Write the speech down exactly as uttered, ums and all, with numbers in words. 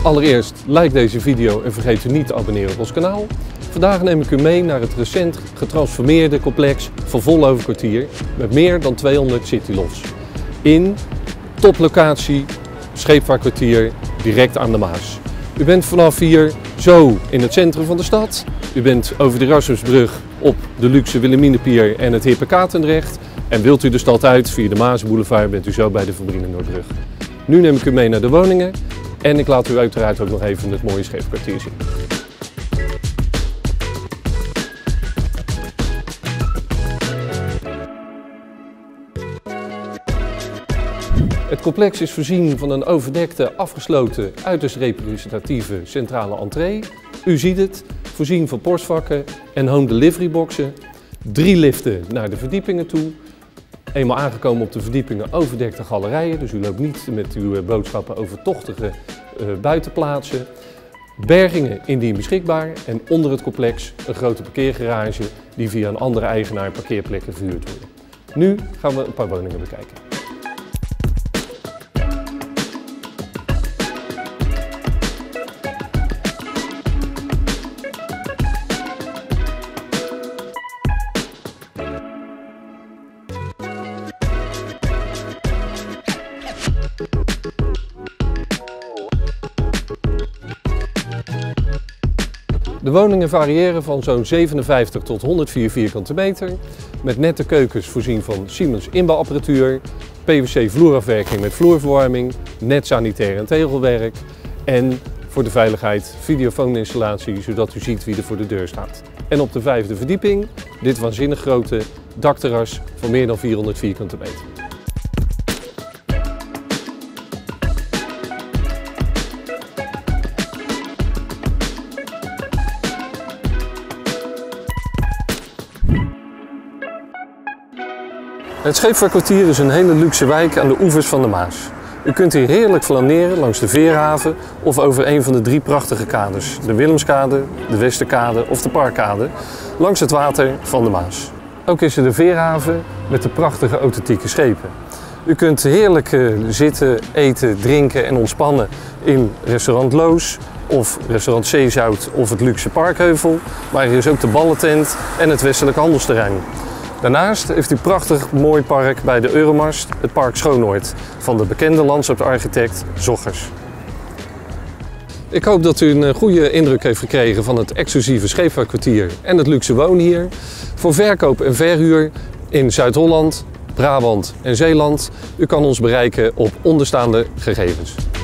Allereerst, like deze video en vergeet u niet te abonneren op ons kanaal. Vandaag neem ik u mee naar het recent getransformeerde complex van Volhoven-Kwartier met meer dan tweehonderd citylofts. In toplocatie, Scheepvaartkwartier, direct aan de Maas. U bent vanaf hier zo in het centrum van de stad. U bent over de Erasmusbrug op de luxe Wilhelminapier en het hippe Katendrecht. En wilt u de stad uit via de Maasboulevard, bent u zo bij de Verbruggenoordbrug. Nu neem ik u mee naar de woningen en ik laat u uiteraard ook nog even het mooie Scheepvaartkwartier zien. Het complex is voorzien van een overdekte, afgesloten, uiterst representatieve centrale entree. U ziet het, voorzien van postvakken en home delivery boxen. Drie liften naar de verdiepingen toe. Eenmaal aangekomen op de verdiepingen overdekte galerijen, dus u loopt niet met uw boodschappen over tochtige uh, buitenplaatsen. Bergingen indien beschikbaar en onder het complex een grote parkeergarage die via een andere eigenaar parkeerplekken verhuurd worden. Nu gaan we een paar woningen bekijken. De woningen variëren van zo'n zevenenvijftig tot honderdvier vierkante meter, met nette keukens voorzien van Siemens inbouwapparatuur, P V C vloerafwerking met vloerverwarming, net sanitair en tegelwerk en voor de veiligheid videofooninstallatie, zodat u ziet wie er voor de deur staat. En op de vijfde verdieping dit waanzinnig grote dakterras van meer dan vierhonderd vierkante meter. Het Scheepvaartkwartier is een hele luxe wijk aan de oevers van de Maas. U kunt hier heerlijk flaneren langs de Veerhaven of over een van de drie prachtige kades. De Willemskade, de Westerkade of de Parkkade, langs het water van de Maas. Ook is er de Veerhaven met de prachtige authentieke schepen. U kunt heerlijk uh, zitten, eten, drinken en ontspannen in restaurant Loos of restaurant Zeezout of het luxe Parkheuvel. Maar hier is ook de ballentent en het westelijk handelsterrein. Daarnaast heeft u een prachtig mooi park bij de Euromast, het Park Schoonoord, van de bekende landschapsarchitect Zoggers. Ik hoop dat u een goede indruk heeft gekregen van het exclusieve Scheepvaartkwartier en het luxe wonen hier. Voor verkoop en verhuur in Zuid-Holland, Brabant en Zeeland. U kan ons bereiken op onderstaande gegevens.